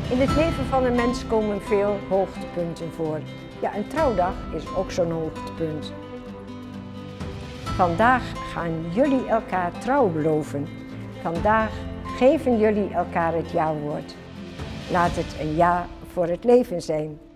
In het leven van een mens komen veel hoogtepunten voor. Ja, een trouwdag is ook zo'n hoogtepunt. Vandaag gaan jullie elkaar trouw beloven. Vandaag geven jullie elkaar het ja-woord. Laat het een ja voor het leven zijn.